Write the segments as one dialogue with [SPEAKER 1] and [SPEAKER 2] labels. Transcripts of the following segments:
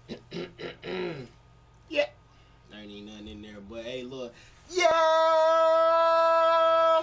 [SPEAKER 1] Yeah. There ain't nothing in there, but hey, look. Yeah!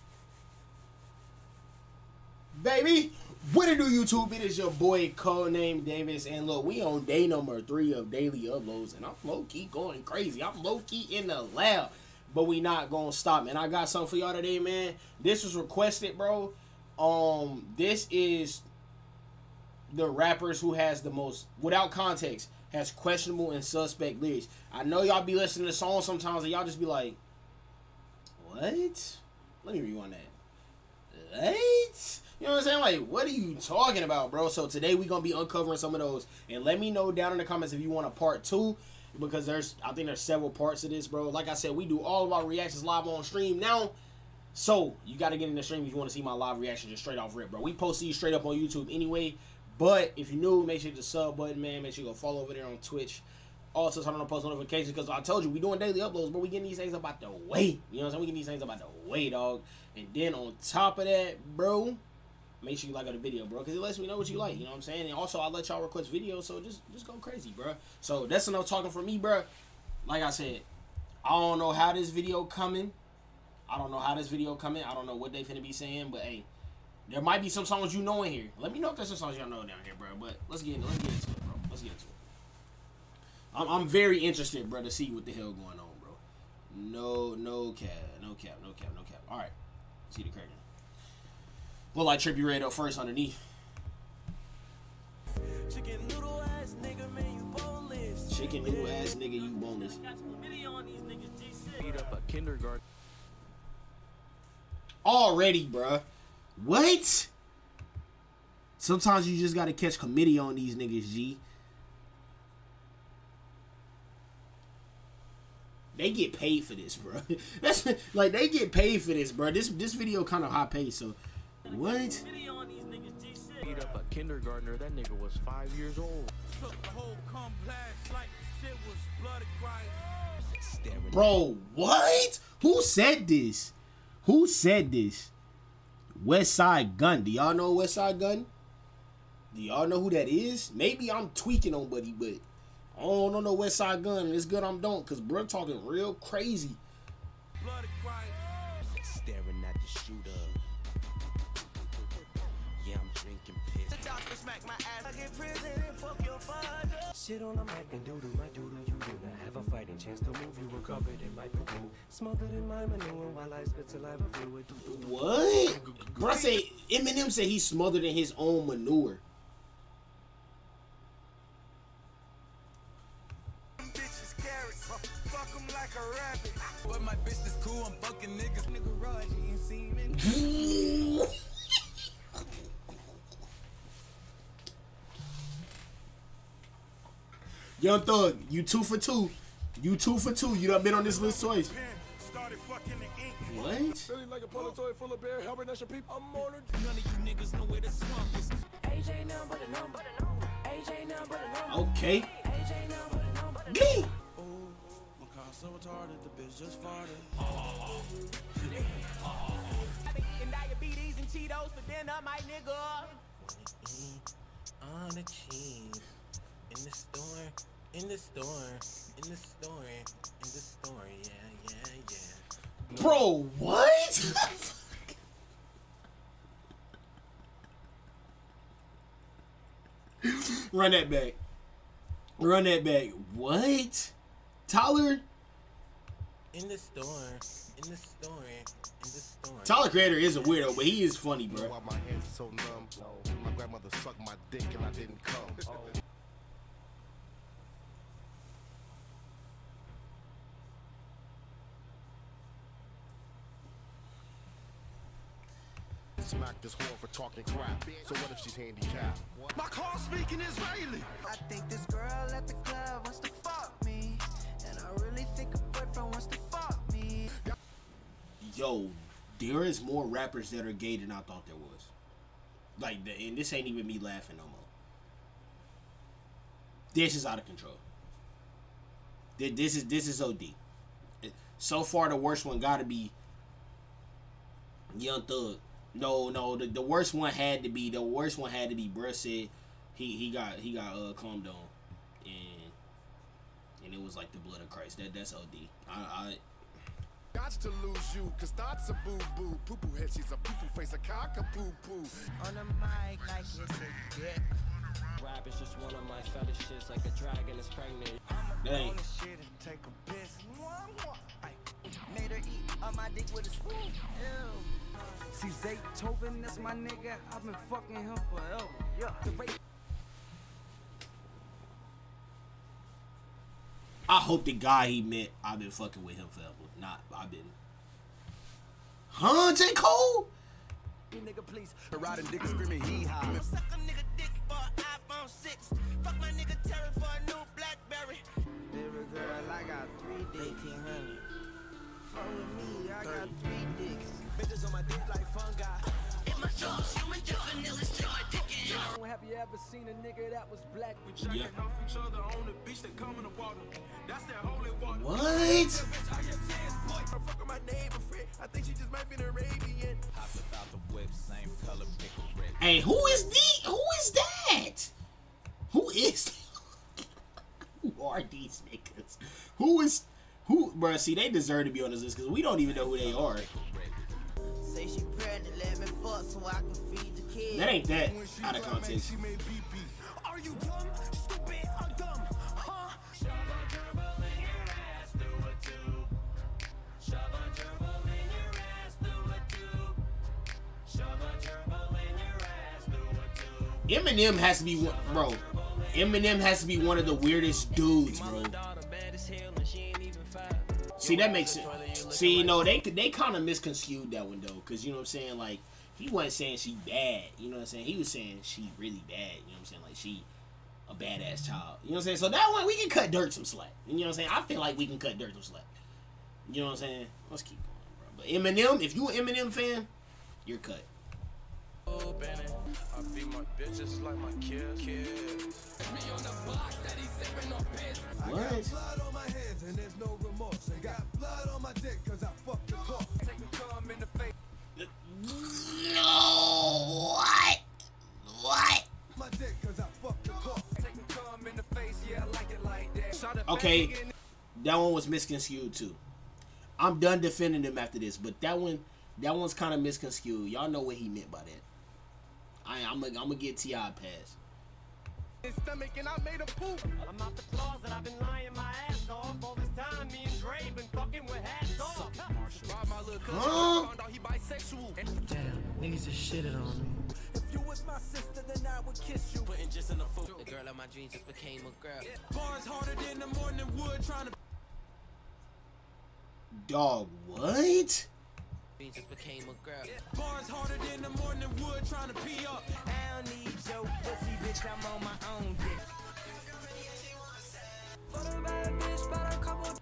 [SPEAKER 1] Baby, what it do, YouTube? It is your boy, Codename Davis, and look, we on day number 3 of daily uploads, and I'm low-key going crazy. I'm low-key in the lab, but we not gonna stop, man. I got something for y'all today, man. This was requested, bro. This is the rappers who has the most, without context, has questionable and suspect lyrics. I know y'all be listening to songs sometimes and y'all just be like, what? Let me rewind that. What? You know what I'm saying? Like, what are you talking about, bro? So today we gonna be uncovering some of those, and let me know down in the comments if you want a part 2, because I think there's several parts of this, bro. Like I said, we do all of our reactions live on stream now, so you gotta get in the stream if you want to see my live reaction just straight off rip, bro. We post these straight up on YouTube anyway. But if you're new, make sure you hit the sub button, man. Make sure you go follow over there on Twitch. Also, turn on post notifications, because I told you, we doing daily uploads, but we getting these things about the way. You know what I'm saying? We getting these things about the way, dog. And then on top of that, bro, make sure you like the video, bro, because it lets me know what you like. You know what I'm saying? And also, I'll let y'all request videos, so just go crazy, bro. So that's enough talking for me, bro. Like I said, I don't know how this video coming. I don't know what they finna be saying, but hey. There might be some songs you know in here. Let me know if there's some songs y'all know down here, bro. But let's get into it, bro. Let's get into it. I'm very interested, bro, to see what the hell going on, bro. No cap. All right, see the curtain. Well, like Trippie Redd up first underneath. Chicken noodle ass nigga, man, you boneless. Chicken noodle ass nigga, you boneless. Got some video on these niggas. G6. Beat up a kindergarten. Already, bro. What? Sometimes you just gotta catch committee on these niggas, G. They get paid for this, bro. That's like, they get paid for this, bro. This video kind of high paid, so what?
[SPEAKER 2] Beat up a kindergartner. That nigga was 5 years old.
[SPEAKER 1] Bro, what? Who said this? Who said this? Westside Gunn. Do y'all know Westside Gunn? Do y'all know who that is? Maybe I'm tweaking on Buddy, but I don't know no Westside Gunn. And it's good I'm don't, because bro talking real crazy.
[SPEAKER 2] Staring at the shooter. Yeah, I'm drinking piss. Sit on a mic and doodle my doodle. You do not have a fighting chance to move. You were covered in my poo-poo. Smothered in my manure while I spit saliva fluid.
[SPEAKER 1] What? Bro say, Eminem said he's smothered in his own manure.
[SPEAKER 3] But my bitch is cool, I'm fucking niggas. Nigga Raj, you ain't seen me.
[SPEAKER 1] Young Thug, you 2 for 2. You 2 for 2. You done been on this list twice. What?
[SPEAKER 4] Like a polo toy full of bear, helping us your people. I'm on it.
[SPEAKER 3] None of you niggas know where the swamp is.
[SPEAKER 5] AJ now but a number. AJ now but a number.
[SPEAKER 1] Okay.
[SPEAKER 5] AJ now but a number.
[SPEAKER 1] Me.
[SPEAKER 3] Oh, my car so retarded, the bitch just farted.
[SPEAKER 5] And diabetes and Cheetos for dinner, my nigga.
[SPEAKER 3] On the cheese. In the store, in the store, in the store, in the store, yeah.
[SPEAKER 1] Bro, what? Run that back. Run that back. What? Tyler?
[SPEAKER 3] In the store, in the store, in the store.
[SPEAKER 1] Tyler Creator is a weirdo, but he is funny, bro.
[SPEAKER 4] Why my hands are so numb? My grandmother sucked my dick and I didn't come. Smack this whore for talking crap. So what if she's handicapped? My car speaking Israeli.
[SPEAKER 6] I think this girl at the club wants to fuck me, and I really think a boyfriend wants to fuck me.
[SPEAKER 1] Yo, there is more rappers that are gay than I thought there was. Like, and this ain't even me laughing no more. This is out of control. This is OD. So far, the worst one gotta be Young Thug. No, the worst one had to be bruh said he got calmed down. and it was like the blood of Christ. That's OD. I
[SPEAKER 4] Got to lose you, cause that's a boo-boo. Poo-poo head, she's a poo-poo face, a cock-a-poo-poo.
[SPEAKER 6] On the mic like it's a dick.
[SPEAKER 2] Rap is just one of my fetishes, like a dragon is pregnant.
[SPEAKER 1] Dang.
[SPEAKER 6] On the shit and take a piss. Ay, made her eat on my dick with a spoon. Ew.
[SPEAKER 7] See, Zaytoven, that's my nigga. I've been fucking him forever. Yeah.
[SPEAKER 1] I hope the guy he met, I've been fucking with him forever. Not, I've been. Huh, J. Cole?
[SPEAKER 7] Nigga, please.
[SPEAKER 4] Riding dick screaming hee-haw.
[SPEAKER 6] Suck a nigga dick for iPhone 6. Fuck my nigga Terry for a new Blackberry. Baby girl, I got 3 dicks. 1800. Fuck with me, I got 3 dicks. Bitches on my dick like fungi. In my jaws, human vanilla stick my dick in.
[SPEAKER 7] Have you ever seen a nigga that was black?
[SPEAKER 8] We check
[SPEAKER 1] Yeah.
[SPEAKER 8] it off each other on the beach, they come in the water. That's that holy water.
[SPEAKER 1] What?
[SPEAKER 6] Fuck my neighbor friend. I think she just might be an Arabian.
[SPEAKER 1] Hey, who is that? Who is who are these niggas? Who, bro? See, they deserve to be on this list because we don't even know who they are.
[SPEAKER 6] Say she pregnant, let me fuck so I can feed the kid.
[SPEAKER 1] That ain't that out of context.
[SPEAKER 6] Are you dumb, stupid, or dumb? Huh?
[SPEAKER 1] Eminem has to be one, bro. Eminem has to be one of the weirdest dudes, bro. See, that makes sense. See, no, they kind of misconstrued that one though, cause you know what I'm saying. Like, he wasn't saying she bad. You know what I'm saying. He was saying she really bad. You know what I'm saying. Like, she a badass child. You know what I'm saying. So that one we can cut Dirt some slack. You know what I'm saying. I feel like we can cut Dirt some slack. You know what I'm saying. Let's keep going, bro. But Eminem, if you an Eminem fan, you're cut.
[SPEAKER 8] Oh, Benny, I beat my bitches like my kids.
[SPEAKER 1] What?
[SPEAKER 4] Blood on my hands and there's no remorse. I got blood on my dick cause I fucked the corpse.
[SPEAKER 8] Take a cum in the face.
[SPEAKER 1] No. What?
[SPEAKER 4] My dick cause I fucked the corpse.
[SPEAKER 8] Take a cum in the face, yeah, I like it like that. Shot a
[SPEAKER 1] Okay,
[SPEAKER 8] fag in
[SPEAKER 1] that one was misconstrued too. I'm done defending him after this, but that one's kind of misconstrued. Y'all know what he meant by that. I'm gonna get T.I. pass.
[SPEAKER 8] his stomach and I made a poop.
[SPEAKER 5] I'm out the closet, I've been lying my ass off. All this time, me and Dre been fucking with hats off.
[SPEAKER 8] Robbed my little cousin,
[SPEAKER 1] Huh?
[SPEAKER 8] found out he bisexual.
[SPEAKER 6] Damn, niggas just shitted on me. If you was my sister, then I would kiss you. Putting just in the food. The girl of my dreams just became a girl.
[SPEAKER 8] Bars harder than the morning wood trying to.
[SPEAKER 1] Dog, what?
[SPEAKER 6] Dreams just became a girl.
[SPEAKER 8] Bars harder than the morning wood trying to pee up.
[SPEAKER 6] I don't need your pussy, bitch. I'm on my own dick. For the bad bitch, but a couple.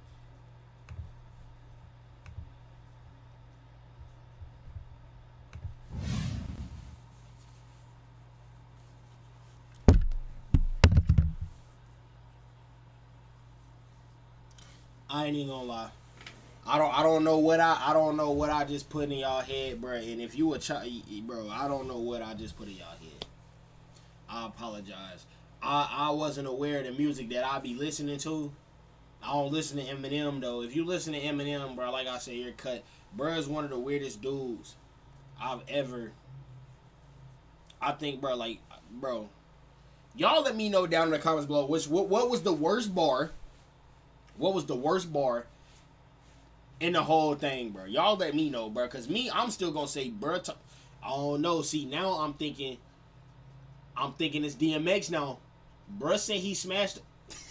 [SPEAKER 1] I ain't even gonna lie. I don't know what I just put in y'all head, bro. And if you a child, bro, I don't know what I just put in y'all head. I apologize. I wasn't aware of the music that I be listening to. I don't listen to Eminem though. If you listen to Eminem, bro, like I said, you're cut. Bro is one of the weirdest dudes I've ever. I think, bro, like, bro, y'all let me know down in the comments below. What was the worst bar? What was the worst bar in the whole thing, bro? Y'all let me know, bro. Cause me, I'm still gonna say, bro. I don't know. See, now I'm thinking it's DMX now. Bruh said he smashed.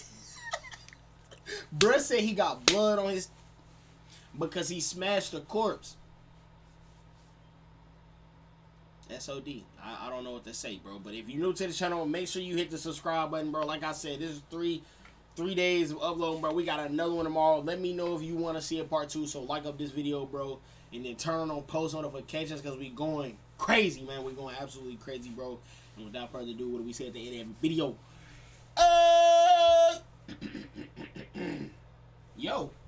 [SPEAKER 1] Bruh said he got blood on his because he smashed a corpse. SOD. I don't know what to say, bro. But if you're new to the channel, make sure you hit the subscribe button, bro. Like I said, this is three days of uploading, bro. We got another one tomorrow. Let me know if you want to see a part 2. So like up this video, bro, and then turn on post notifications because we going crazy, man. We're going absolutely crazy, bro. And without further ado, what do we say at the end of every video? Yo.